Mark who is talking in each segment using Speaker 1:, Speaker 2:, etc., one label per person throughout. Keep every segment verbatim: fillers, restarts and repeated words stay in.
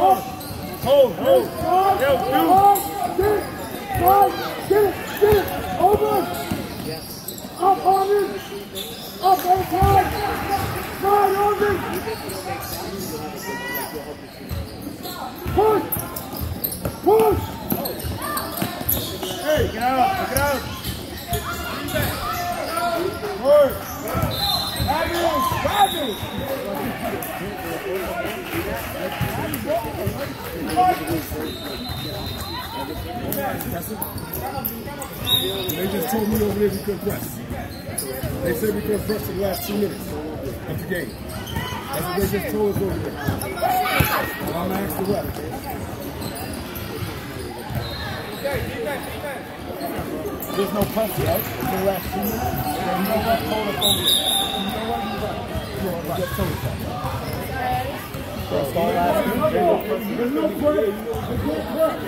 Speaker 1: Hold, hold. Yo, dude.
Speaker 2: Get it, get it, get it. Over. Up on it. Up on time. Side on it. Push. Push.
Speaker 1: Hey, get out, get out. Work.
Speaker 2: Have it, have it.
Speaker 3: They just told me over there we couldn't press. They said we couldn't press for the last two minutes of the game. That's what they just told us over there. And I'm asking the ref.
Speaker 1: There's no pressure, right? For the last two minutes. There's no ref told us over there. You know what? You're right. Just told us that. First all last game. There's no pressure. There's no pressure.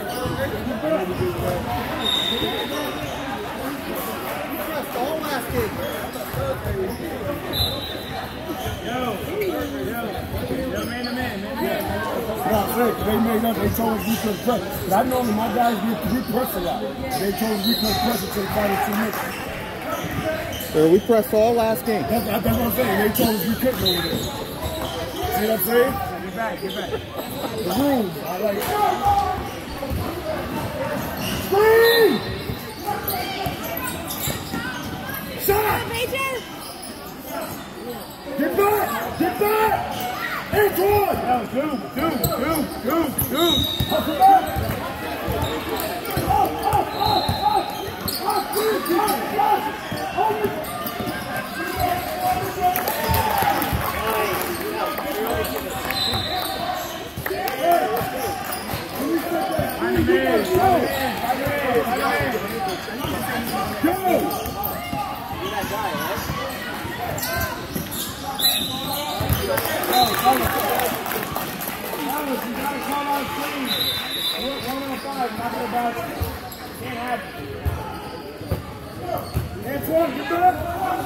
Speaker 2: All last game.
Speaker 1: Yo, yo, yo, man to man, man.
Speaker 3: No, they, they made up, they told us we couldn't press. But I know my guys get we press a lot. They told us we couldn't press until the final two minutes.
Speaker 4: So we pressed all last game.
Speaker 3: That's, that's what I'm saying. They told us we couldn't over there. See what I'm saying?
Speaker 1: Get back, get back.
Speaker 3: The room. I like it.
Speaker 2: Scream!
Speaker 3: Shut up! Get back! Get back! Antoine!
Speaker 1: Yo, dude, dude, dude, dude, dude.
Speaker 3: Hustle back! Go! Antoine, get back!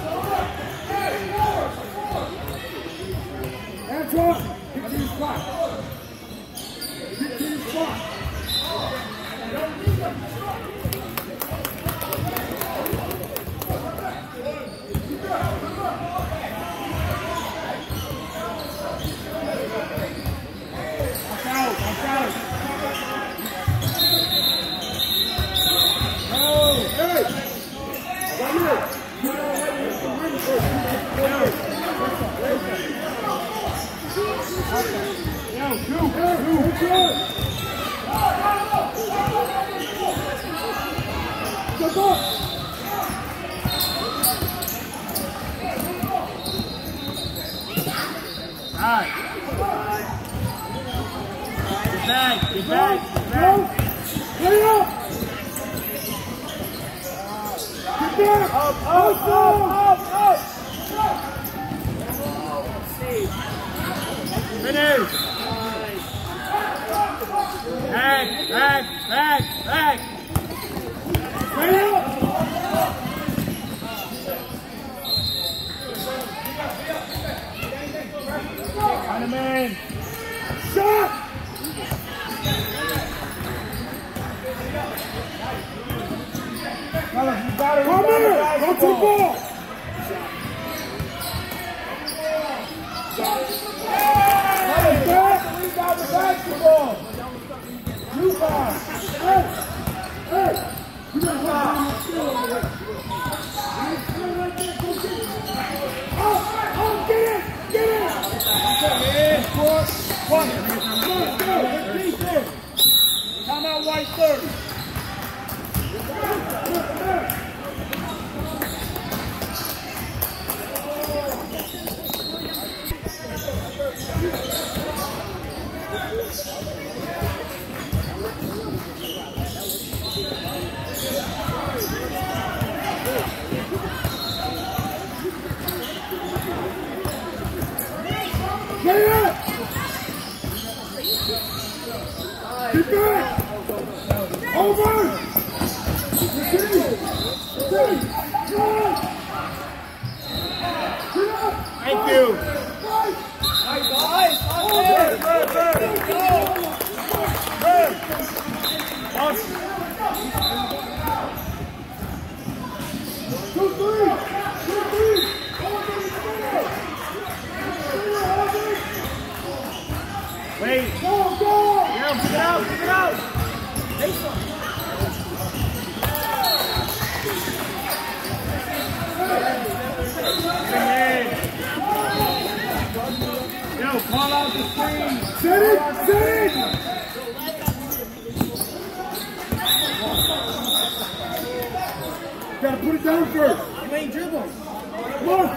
Speaker 3: Antoine, get to your spot. Get to your spot.
Speaker 1: Alright. Get back, get back, get back.
Speaker 2: Play up! Get back!
Speaker 1: Up, up, up, up, up. Finish. Back, back, back, back.
Speaker 2: Play up!
Speaker 1: On the man.
Speaker 2: Shot!
Speaker 1: Fellas, you got it.
Speaker 2: Come here! Go to the ball!
Speaker 1: Fellas, back. We got the basketball. You guys.
Speaker 2: Hey! Hey! You got one on the field over there. Oh! Oh! Get it! Get it!
Speaker 1: One. Time out, White third.
Speaker 2: Play up! Get back! Over! Receive! Receive! Run! Get up!
Speaker 1: Thank you.
Speaker 2: Right!
Speaker 1: Nice, nice. Over! Go!
Speaker 2: Two, three. Two, three.
Speaker 1: Wait.
Speaker 2: Go, go.
Speaker 1: Yeah, pick it out, pick it out. Take some. Yo, call out the screen.
Speaker 2: Set it, set it. Gotta put it down first.
Speaker 1: You ain't dribbling.
Speaker 2: Come on.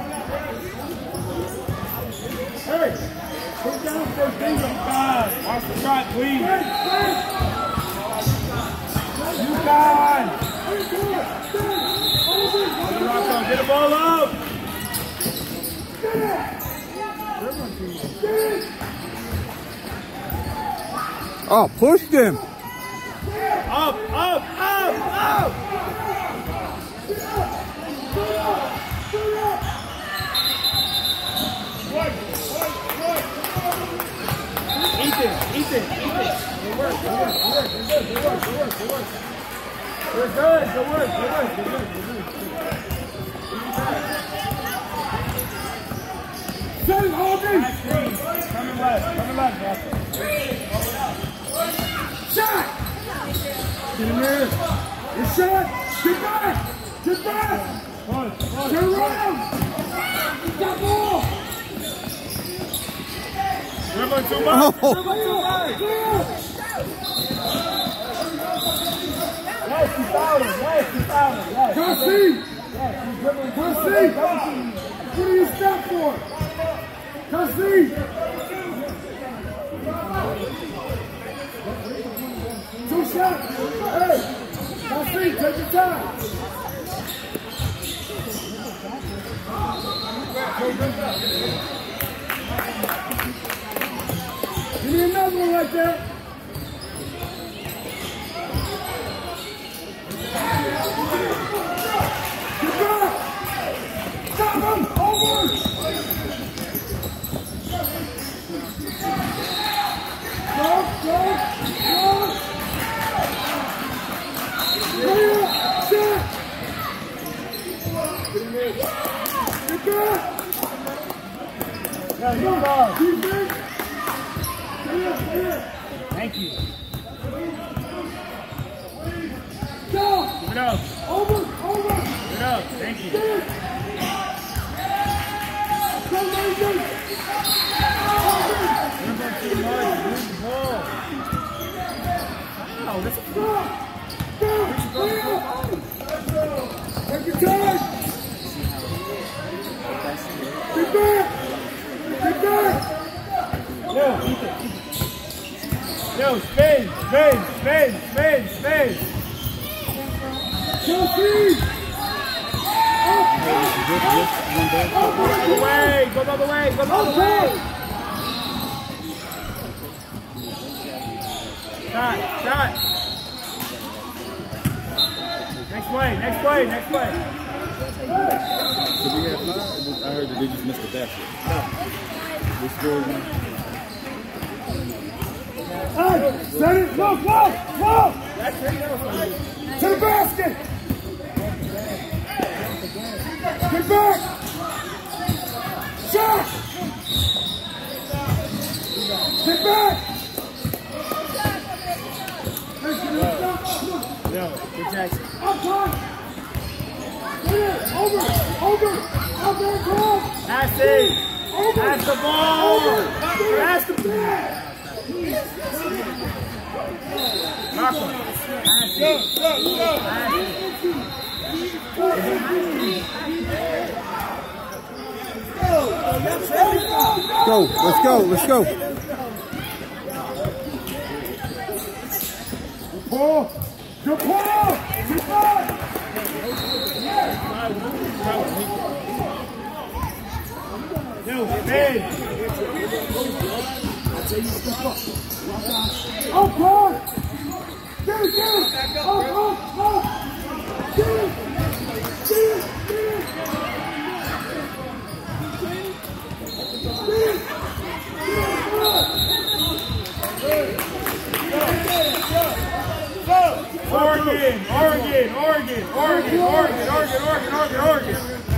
Speaker 2: Hey, put it down first. Bingo.
Speaker 1: God, watch the shot, please.
Speaker 2: Hey, hey.
Speaker 1: You guys.
Speaker 2: Hey, go on. Stand.
Speaker 1: Get the ball up.
Speaker 2: Get it. Get it.
Speaker 4: Oh, pushed him.
Speaker 1: Up, up, up, up. Ethan, Ethan, Ethan. Good work, good work, good work, good work, good work, good work, good work. You're good, good work, good work, good work, good work.
Speaker 2: Set it, Harvey.
Speaker 1: Coming left, coming left, Jasper.
Speaker 2: Shot. Get in there. Good shot. Get back. Get back.
Speaker 1: Punch, punch.
Speaker 2: Turn around. Stop ball.
Speaker 1: Dribbling too much,
Speaker 4: Oh.
Speaker 1: dribbling too much. Yes, you fouled him, yes, you fouled him, yes.
Speaker 2: Kelsey.
Speaker 1: Yes, you dribbling too much.
Speaker 2: Kelsey. What do you stop for? Kelsey. Two shots. Hey. Kelsey, take your time. Give me another one like that. Get back. Stop him. Over. Go, go, go. Clear. Set. Get back.
Speaker 1: Yeah, you
Speaker 2: Come
Speaker 1: go.
Speaker 2: on. Defense. Clear, clear.
Speaker 1: Thank you.
Speaker 2: Go.
Speaker 1: Give it up,
Speaker 2: Over, over.
Speaker 1: give it up, thank you.
Speaker 2: Get it. Go, Nathan.
Speaker 1: Dribbling too much, lose the ball. Wow, this is
Speaker 2: Go. Go. Clear. Take your time. Get back. Get back.
Speaker 1: Yo, Ethan, Ethan. Yo, spin, spin, spin, spin, spin.
Speaker 2: Chelsea. Up, up, up,
Speaker 1: Go the other way, go the other way, go the other way. Shot, shot. Next play, next play, next play.
Speaker 4: Did we have five? I heard that they just missed the basket. We scored one.
Speaker 2: Hey, set it. Go, go, go. To the basket. Get back. Shot. Get back.
Speaker 1: Yo, good Jackson.
Speaker 2: Up top. Get it. Over. Over. Up there, close.
Speaker 1: Pass it.
Speaker 2: Over.
Speaker 1: Pass the ball. Pass the ball. Marco. Pass it. Pass it.
Speaker 4: Go, let's go, let's go.
Speaker 2: Paul. Good Paul. Good ball.
Speaker 1: Yo, spin.
Speaker 2: Up, Paul. Get it, get it. Up, up, up. Get it. Get it, get it. Get it. Get it.
Speaker 3: Oregon, Oregon, Oregon, Oregon, Oregon, Oregon, Oregon, Oregon.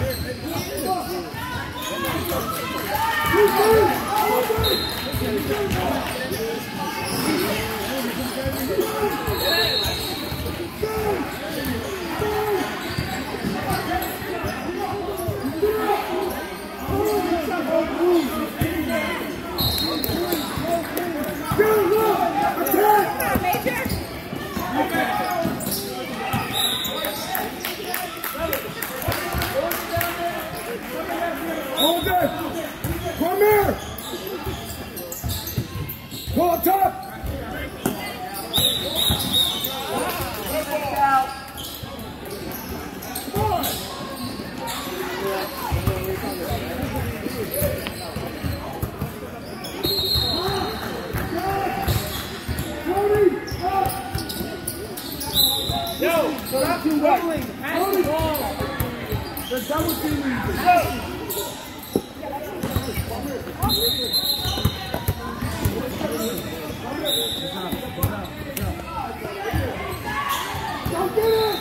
Speaker 2: Hold it! Come here! Pull up top! Come on!
Speaker 1: Yo, so that's you rolling. Pass the ball. The double team.
Speaker 2: Don't get it!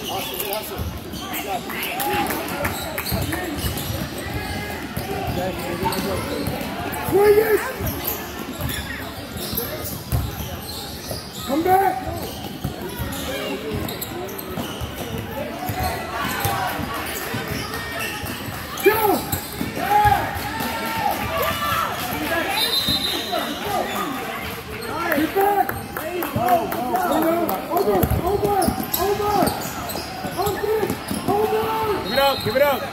Speaker 2: Swing it! Come back! Go! Get back! Over! Over! Over! Over! Over!
Speaker 3: Give it up, give it up.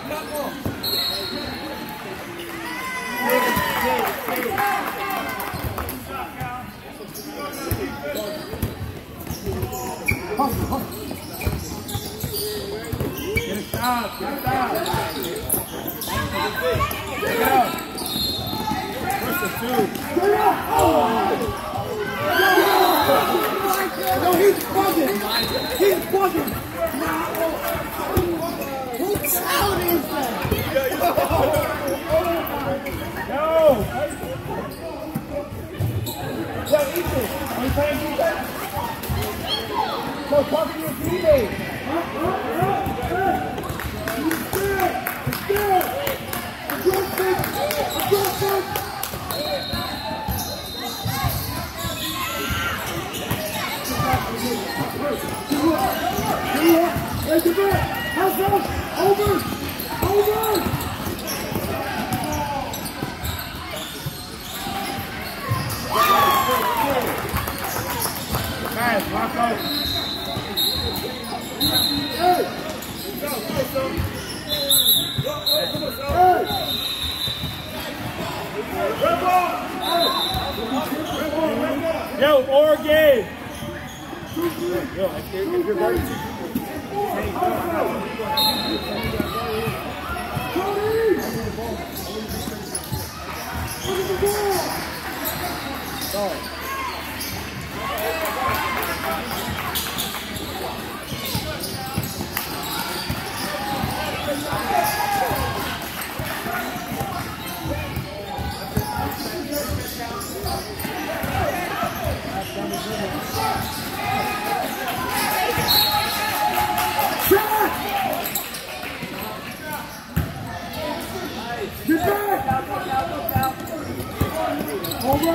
Speaker 3: Get a stop, get a stop. Get it up. What's the two?
Speaker 2: No, he's bugging! He's bugging! Who sound is that?
Speaker 3: Yo!
Speaker 1: Yo, Ethan, are you playing defense? No, talk to your teammate.
Speaker 2: He's there! He's there! Aggressive! Aggressive! Hey, the back! House up! Over! Over!
Speaker 3: Pass, lock out.
Speaker 2: Hey! Hey!
Speaker 3: Yo, Oregon! Yo, I can't get your body.
Speaker 2: Get back! Over!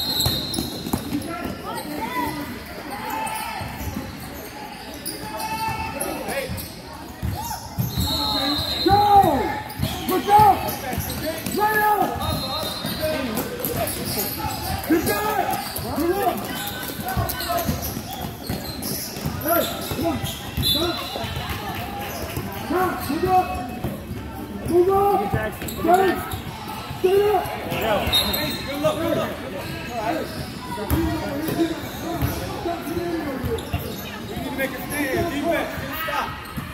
Speaker 2: Go! Look out! Right out! Get back! Get up! Hey, come on! Stop! Stop! Move up! Move up! Ready? Stay up!
Speaker 3: Yo.
Speaker 1: Good luck, good luck. We need to make a stand. Defense. Stop.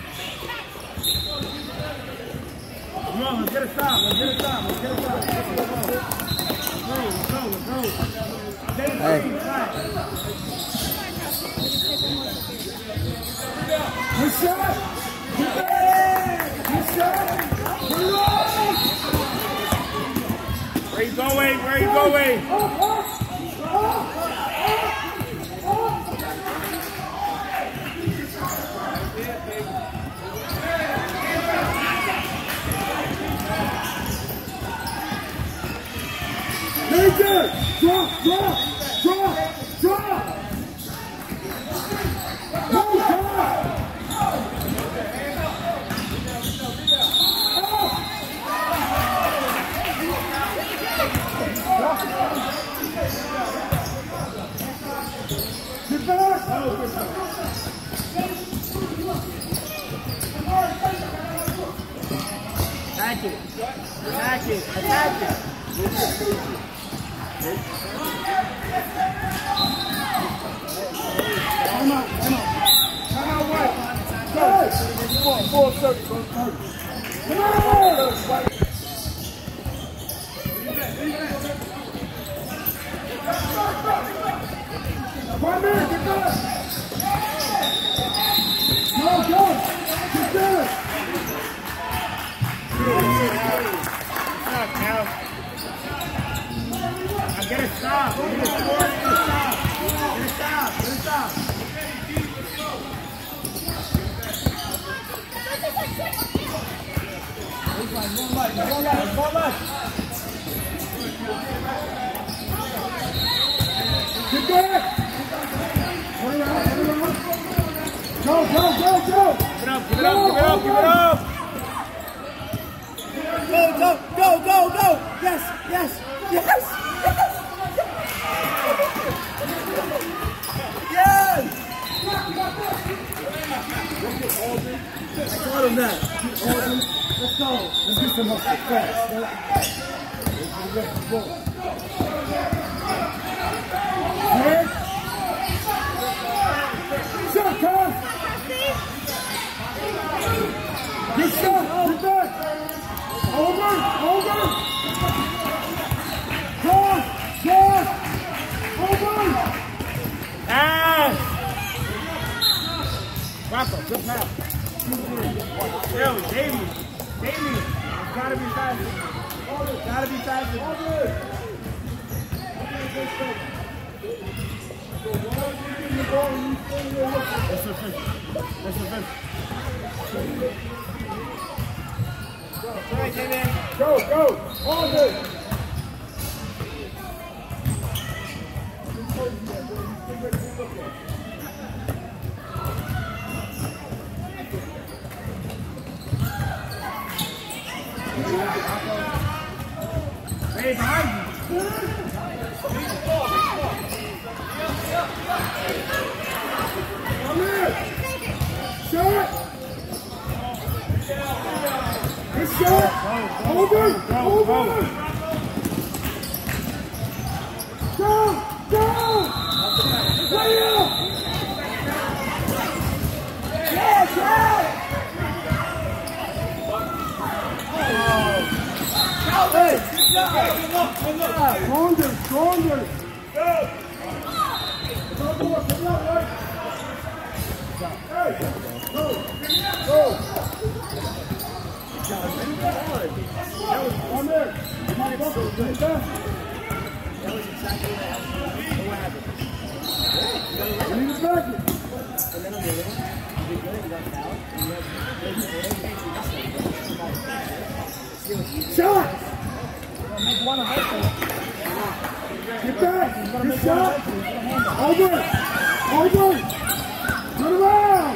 Speaker 3: Come on, let's get a stop, let's get a stop, let's get a stop. Let's go, let's go, let's go. Hey.
Speaker 2: Good shot! Good shot! Good shot!
Speaker 3: Where you going? Where you going?
Speaker 2: Up, up, up, up, up. Nathan! Drop, drop, drop, drop! No, drop! Get back!
Speaker 1: Attack it. Attack it. Attack it.
Speaker 2: Come on, come on. Come on, what? Go! Four, four, thirty, four, thirty. Come on! One minute, get back! Go, go! Get there!
Speaker 1: Stop now. I get a stop. Get a score. Get a stop. Get a stop. Get a stop. One line, one line, one line, one line.
Speaker 2: Get back! Turn around, turn around. Go, go, go, go!
Speaker 1: Give it up, give it up, give it up, give it up. Go, go, go, go, go! Yes, yes, yes, yes! Yes!
Speaker 2: I taught him that. Let's go. Let's get some muscle fast. Let's go. Good. Shot, Tom. Good shot. Get back. Over, over. Cross, cross. Over.
Speaker 1: Ah! Rocco, good pass. Yo, Davey. Davey. It's gotta be faster. It's gotta be faster. That's the fifth. That's the fifth. Go, right, Davey.
Speaker 2: Go, go. All good.
Speaker 1: Hey, behind you.
Speaker 2: Come here. Shot. Good shot. Over. Over. Go. Go. Play out. Yes, yes. Hey. Stronger, stronger. Go. Go, go, come out, right? Hey, go, go. That was on there. Come on, go, go, go.
Speaker 1: That was exactly what happened.
Speaker 2: We need to back it.
Speaker 1: And then on the other one, you did good, you got fouled, and you had
Speaker 2: Shot.
Speaker 1: make one of us.
Speaker 2: Get back. Good shot. Over. Over. Turn around.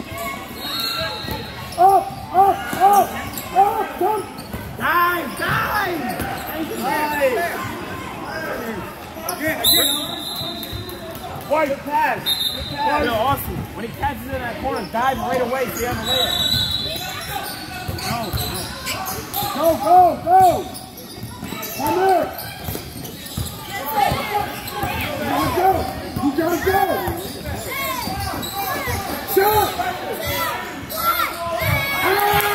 Speaker 2: Up, up, up, up. Come.
Speaker 1: Dive, dive! Dive! Again, again. White pass. Good Yo, awesome. When he catches it in that corner, dive right away so you have a layup.
Speaker 2: Go, go, go. Come here. You gotta go. You gotta go. Shot. Ah!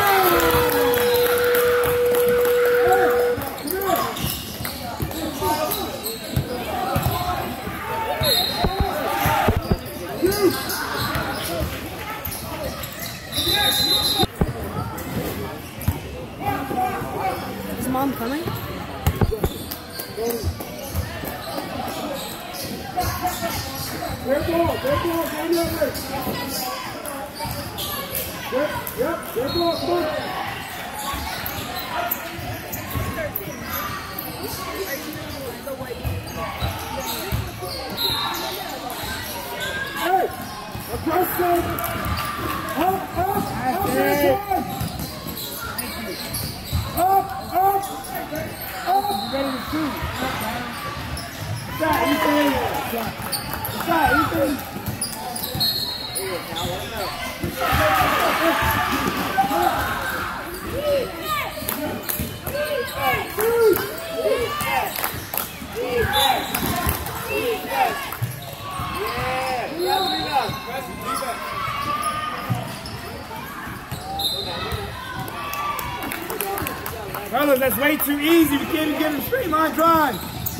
Speaker 5: Is Mom coming?
Speaker 2: Their ball, their ball, go the other way. Yep, yep, their ball, come on. Hey, aggressive. Up, up, up, inside. Up, up, up.
Speaker 1: Ready to shoot. What's that, Ethan? What's that, Ethan? Fellas, that's way too easy. We can't even get him straight line drive.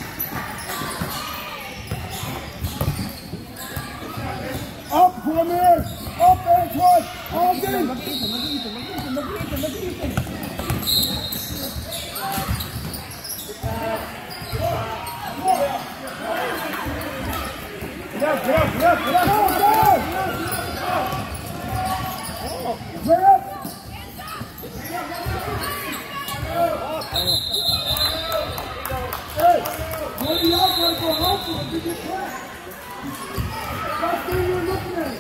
Speaker 2: Up, Cormier. Up, Antoine. All in.
Speaker 1: Look at Ethan, look at Ethan, look at Ethan, look at Ethan, look at Ethan. Get up, get up, get up, get up, get up.
Speaker 2: Get up. Hey, what are y'all going to go home for if you get cracked? That's what you're looking at.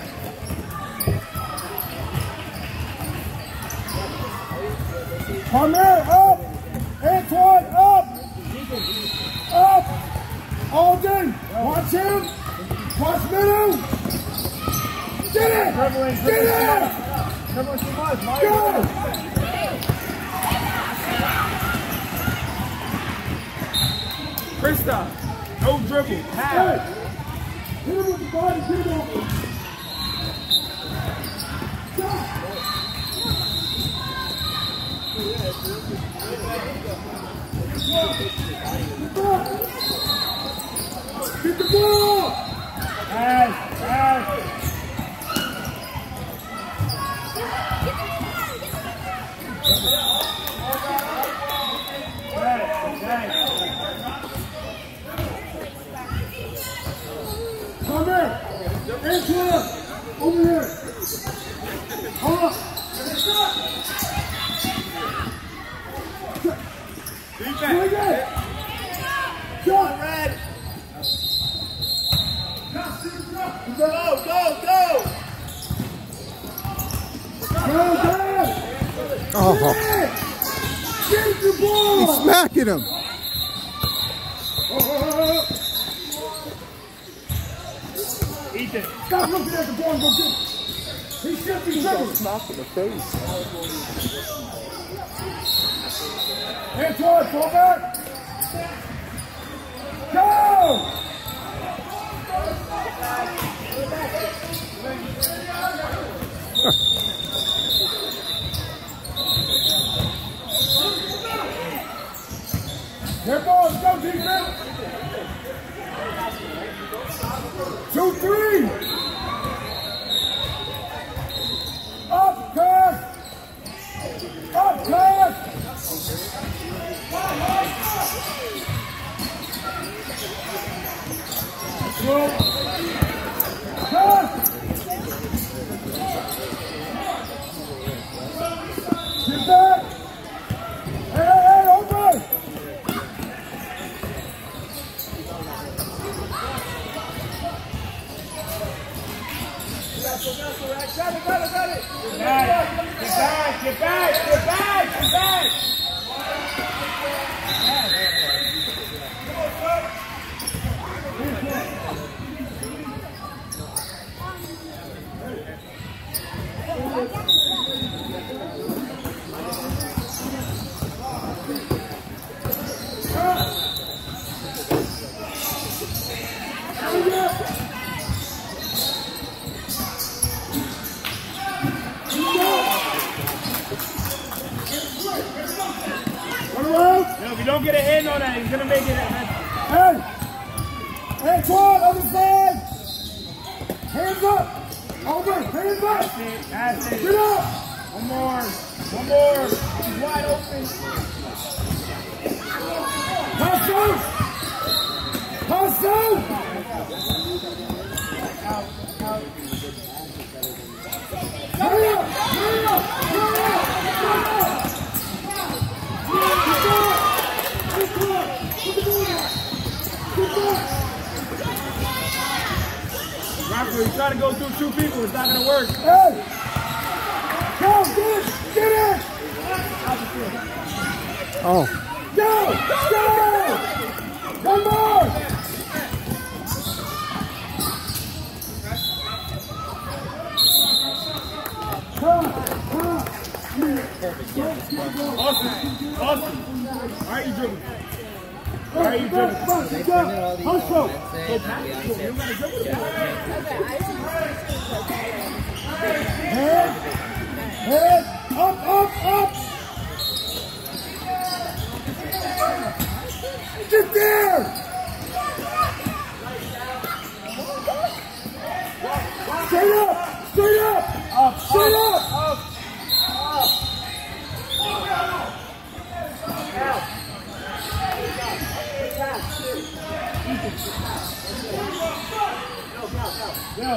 Speaker 2: Cormier, up. Antoine, up. Up. Alden, watch him. Watch middle. Get it. Get it.
Speaker 1: Dribbling too much, Mike.
Speaker 2: Go.
Speaker 1: Krista, no dribble. Pass.
Speaker 2: Hey, hit him with the body, get him off. Get the ball!
Speaker 1: Pass, pass.
Speaker 2: Come here! Antoine! Over here! Hold up! Swing it! Shot!
Speaker 1: Red.
Speaker 2: Go,
Speaker 1: go, go!
Speaker 2: Go, down!
Speaker 5: Oh,
Speaker 2: Get the ball!
Speaker 5: he's smacking him.
Speaker 1: Ethan.
Speaker 2: Stop looking at the ball and go get it. He should be dribbling.
Speaker 5: Smack in the face.
Speaker 2: Antoine, fall back. Go! Here ball, go defense. Two, three. Up, pass. Up, pass. Go. Pass. Get back. Hey, hey, hey, over.
Speaker 1: Got it, got it, got it. Get back, get back, get back, get back. If you don't get a hand on that, he's gonna make it.
Speaker 2: Hey! Antoine, other side! Hands up! Over! Hands up!
Speaker 1: That's it, that's it.
Speaker 2: Get up!
Speaker 1: One more, one more. He's wide open.
Speaker 2: Pass out! Pass out! Hurry up! Hurry up! Hurry up! Hurry up! Good job! Good job! Good job!
Speaker 3: you're trying to go through two people. It's not going to work.
Speaker 2: Hey! Go, get it! Get it!
Speaker 5: Oh.
Speaker 2: Go! Go! One more! Come, come.
Speaker 3: Austin, Austin. Why are you dribbling? Why are you dribbling?
Speaker 2: Hustle! Head, head, up, up, up! Get there! Straight up! Straight up!
Speaker 3: Up,
Speaker 2: Straight up!
Speaker 3: up, up. Yo,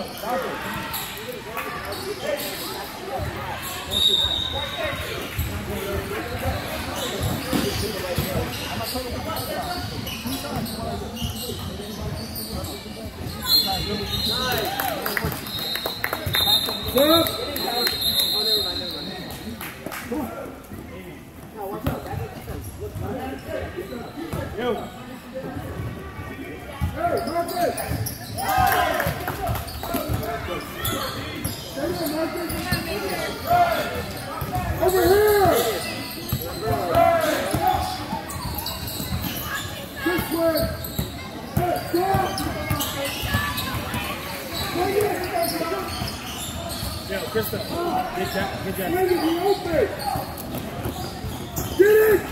Speaker 2: Yep.
Speaker 3: Yo.
Speaker 2: Hey, Marcus! Over here! This way! Hey, down! Bring it!
Speaker 3: Yo, Krista. Get that. Get that.
Speaker 2: Bring it, you open! Get it!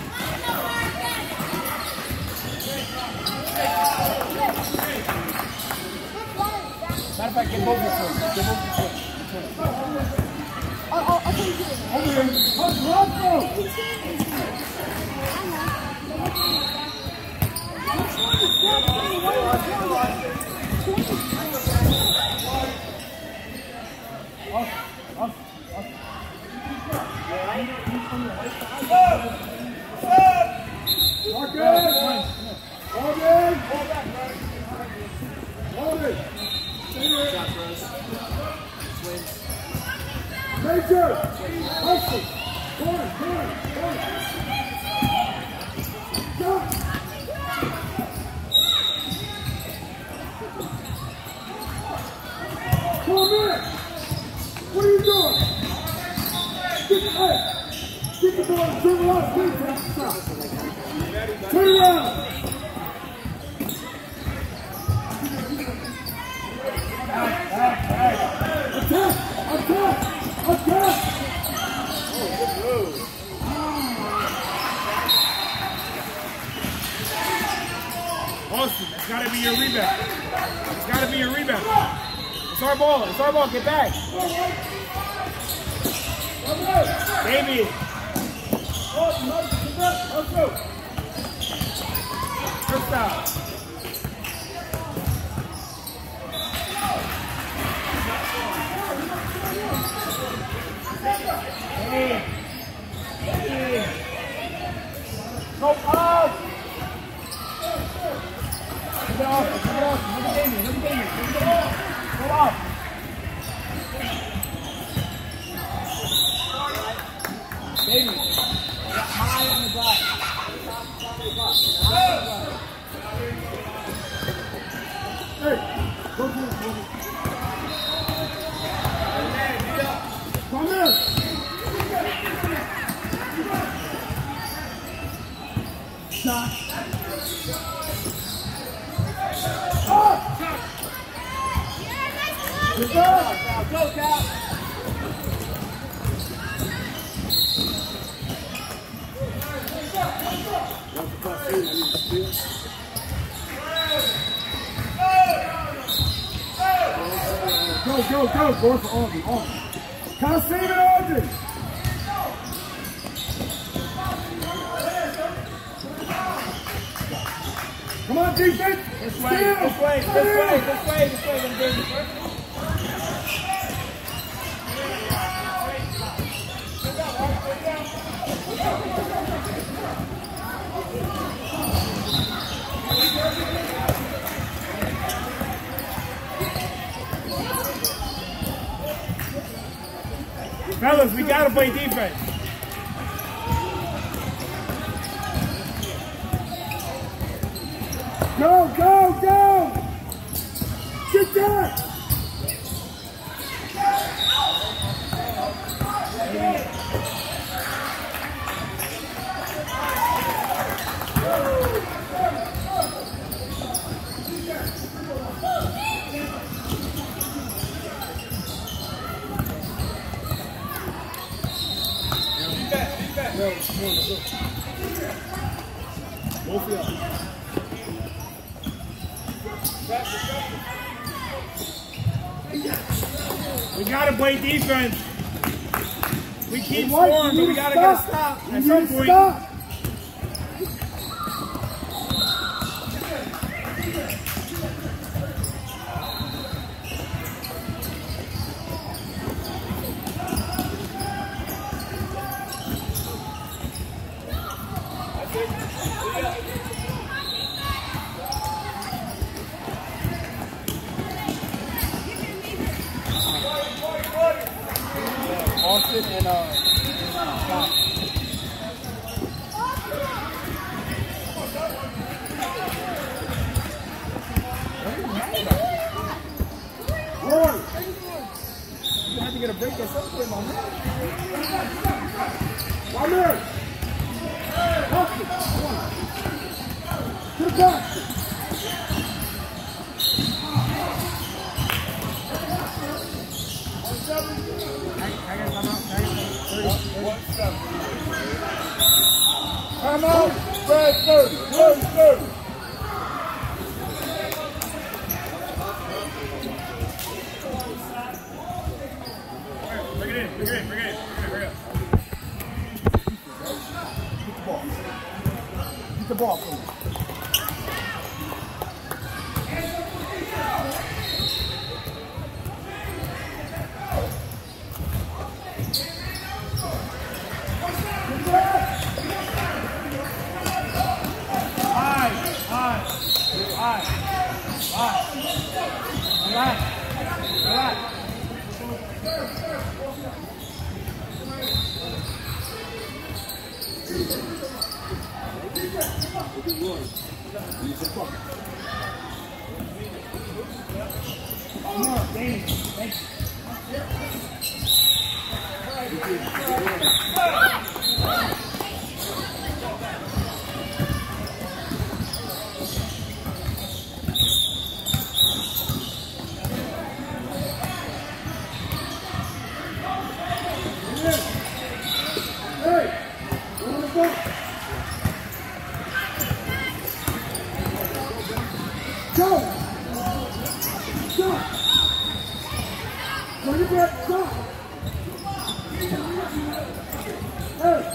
Speaker 3: Matter of fact, get both your foot. Get both your foot.
Speaker 2: Oh, oh, okay. Over here. Let's run, bro! Major! Hustle! Corner, corner, corner! Jump! Come in! What are you doing? Get the, hey, get the ball and turn around, please, stop. Turn around! Attack! Attack! Attack!
Speaker 3: Austin, it's got to be your rebound. It's got to be your rebound. It's our ball. It's our ball. Get back. Baby. First out. Hey. Hey. Go up. Get off, get off, look at Damien, look at Damien, look at Damien. Go up. Damien, high on the glass.
Speaker 2: Hey, go for it, go for it. Come in. Shot. Good job. Go, Cal. Go, go, go. Go for Augie. Augie. Can't save it, Augie. Come on, defense.
Speaker 3: This way, this way, this way, this way, this way, this way.
Speaker 1: Fellas, we gotta play defense.
Speaker 2: Go, go, go! Get that!
Speaker 3: Both of y'all.
Speaker 1: We gotta play defense. We keep
Speaker 2: Hey, White,
Speaker 1: scoring,
Speaker 2: you
Speaker 1: but we
Speaker 2: need
Speaker 1: gotta
Speaker 2: to
Speaker 1: get a
Speaker 2: stop.
Speaker 1: stop
Speaker 2: You
Speaker 1: at
Speaker 2: need
Speaker 1: some
Speaker 2: to
Speaker 1: point.
Speaker 2: stop.
Speaker 1: Austin and uh.
Speaker 2: Roy,
Speaker 1: You have to get a break at some point, my man.
Speaker 2: come here. Watch it. To the back.
Speaker 3: Come on, Fred thirty, thirty, thirty.
Speaker 1: Bring it in, bring it in, bring it in, bring it in, bring it in.
Speaker 3: Get the ball from me.
Speaker 1: High, high, high, high. Relax, relax. Come on, Danny. Thank you.
Speaker 2: Hey, on the book. Go. Stop. Bring it back. Stop. Hey.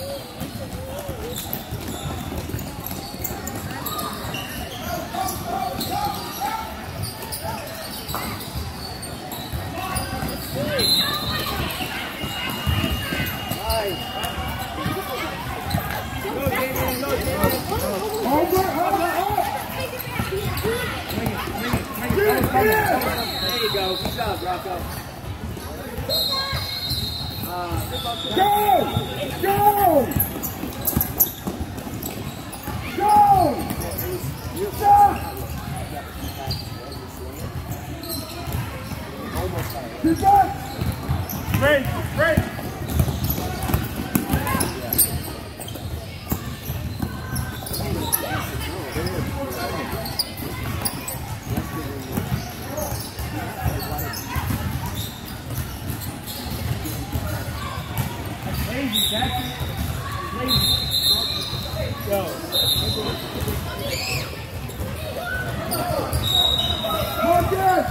Speaker 2: Hold it, hold it, hold it. Get it, get it.
Speaker 6: There you go. Good job, Rocco.
Speaker 2: Go! Go! Go! Stop! Keep back!
Speaker 1: Straight, straight. Lazy, Jackson. Lazy. Go.
Speaker 2: Marcus!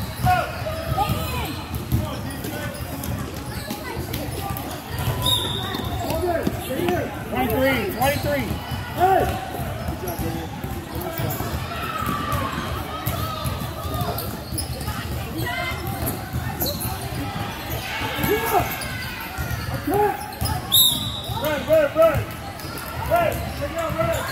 Speaker 2: Hold it, stay here.
Speaker 1: twenty-three, twenty-three.
Speaker 2: Hey! Attack!
Speaker 1: Run, run, run. Run, take it out, run.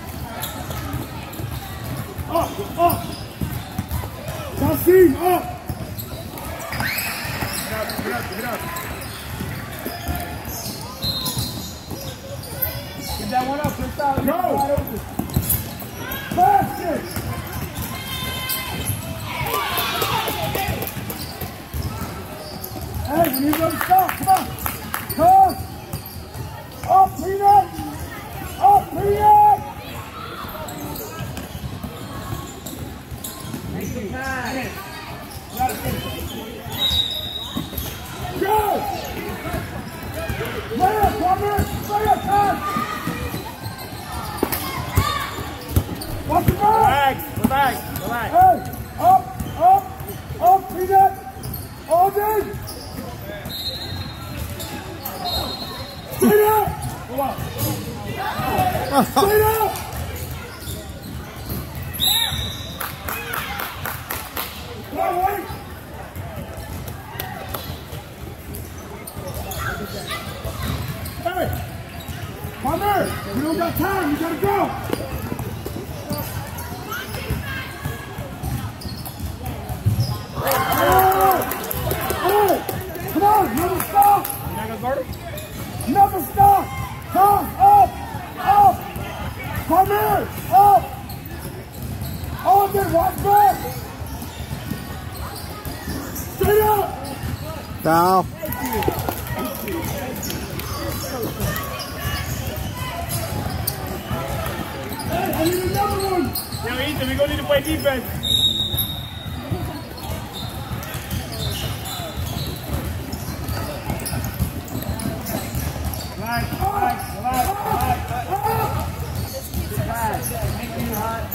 Speaker 2: Up, up! Kasim, up!
Speaker 1: Get that one up, just out.
Speaker 3: Go!
Speaker 2: Basket! Hey, we need to stop. Come on. Come. Up, Peanut. Up, Peanut. Go. Lay up, Plumber. Lay up, time. Watch your back.
Speaker 1: Relax, relax, relax.
Speaker 2: Hey, up, up, up, Peanut. All day. Straight up! Come on. Straight up! Come on, wait! Hey! Palmer! We don't got time, you gotta go! Hey! Hey! Come on, never stop!
Speaker 1: You're not gonna guard him?
Speaker 2: Never stop! Come up! Up! Come here! Up! All good, watch back! Straight up!
Speaker 5: Foul.
Speaker 2: Hey, I need another one!
Speaker 1: Yo, Ethan, we're gonna need to play defense. Relax, relax, relax, relax. Relax. Thank you, hot.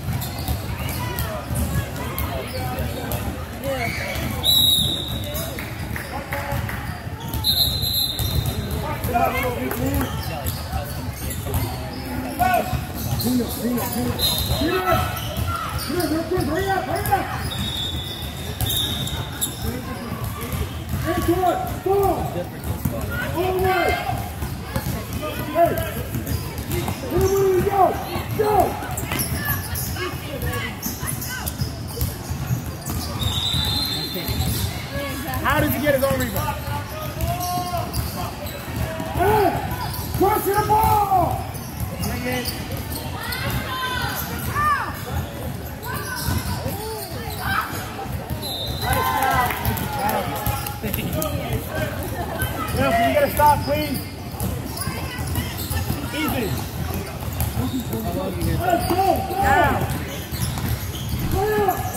Speaker 2: Peanut, peanut, peanut. Peanut! Peanut, real quick, hurry up, hurry up! Into it, ball! All the way! Hey! Where we go? Go!
Speaker 1: How does he get his own rebound?
Speaker 2: Hey! Crush the ball!
Speaker 1: Bring it. Yo, can you get a stop, please? Easy.
Speaker 2: Let's go! Go!
Speaker 1: Now.
Speaker 2: Play up!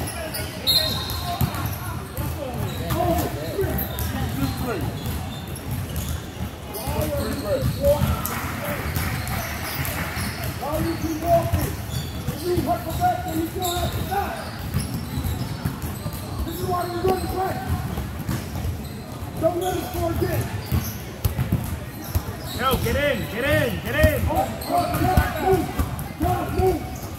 Speaker 2: While you keep walking, if you hustle back, then you still have to stop. This is why you run the play. Don't let it score again.
Speaker 1: Yo, get in, get in, get in.
Speaker 2: Oh, oh, yeah, move. God, move.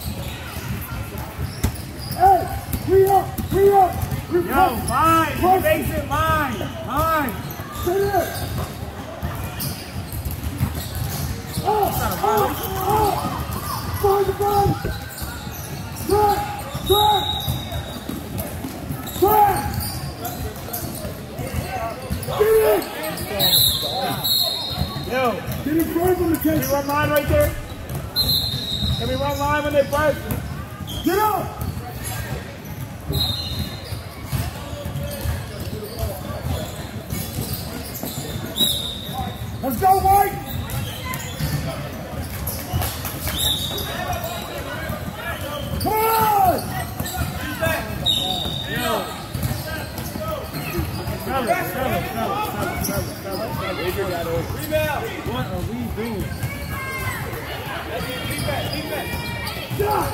Speaker 2: Hey, free up, free up. Free
Speaker 1: Yo,
Speaker 2: up.
Speaker 1: mine.
Speaker 2: Push.
Speaker 1: He makes it mine. Mine.
Speaker 2: Stay there. Oh, oh, oh. Find the ball. Track, track. Track. Get it.
Speaker 1: Yo,
Speaker 2: Get it free from the
Speaker 1: can we
Speaker 2: catch.
Speaker 1: run line right there? Can we run line when they press?
Speaker 2: Get up. Let's go, White. Come on.
Speaker 1: Fellas, fellas, fellas, fellas, fellas, fellas, fellas. What are we doing?
Speaker 2: Shot.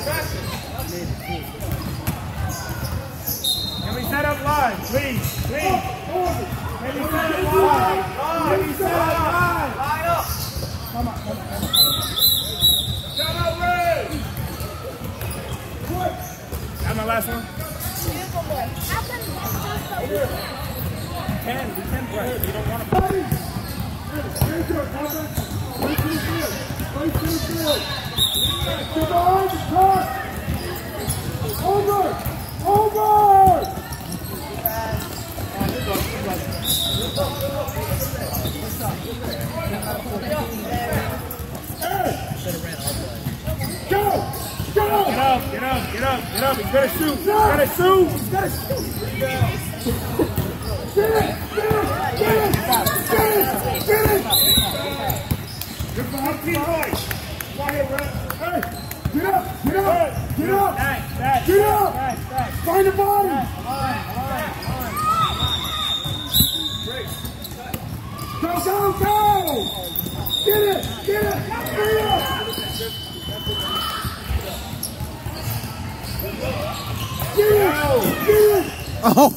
Speaker 1: Can we set up line, please, please? Can we set up
Speaker 2: Line.
Speaker 1: line? Can we set up line?
Speaker 2: Come on, come on, come on.
Speaker 1: Come on, Ray!
Speaker 2: Quick.
Speaker 1: That's my last one.
Speaker 7: Beautiful boy. How come that's so
Speaker 1: Ten, we can press. You don't want to.
Speaker 2: Ready. Here's your cover. Wait to the field. Wait to the field. Get behind the cut. Over. Over.
Speaker 1: up, get up, he's gonna shoot, he's gonna shoot, he's gonna shoot.
Speaker 2: Get it, get it, get it, get it, get it.
Speaker 1: Good for him, team boy. Come here, Red.
Speaker 2: Hey, get up, get up, get up,
Speaker 1: Back, back,
Speaker 2: get up.
Speaker 1: back, back.
Speaker 2: Find the body. Go, go, go. Get it, get it, get it. Get it, get it.
Speaker 5: Oh.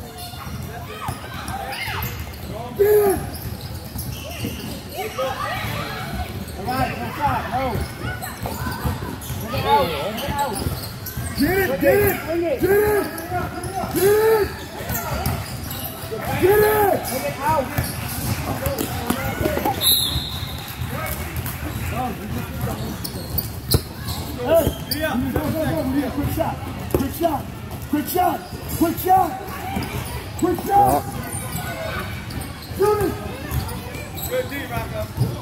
Speaker 2: Get it.
Speaker 1: Come on, come on, no.
Speaker 2: Get it, get it, get it, get it, get it. Hey, go, go, go, we need a quick shot, quick shot, quick shot, quick shot, quick shot. Shoot it.
Speaker 1: Good D, Rocco.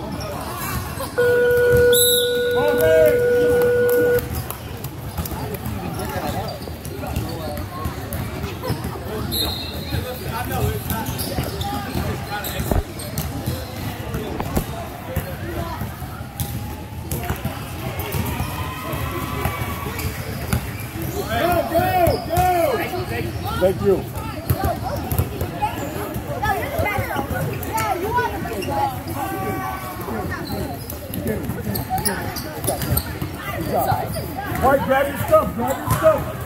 Speaker 3: Thank you.
Speaker 7: No, you're the best. Yeah, you are the best.
Speaker 3: All right, grab your stuff, grab your stuff.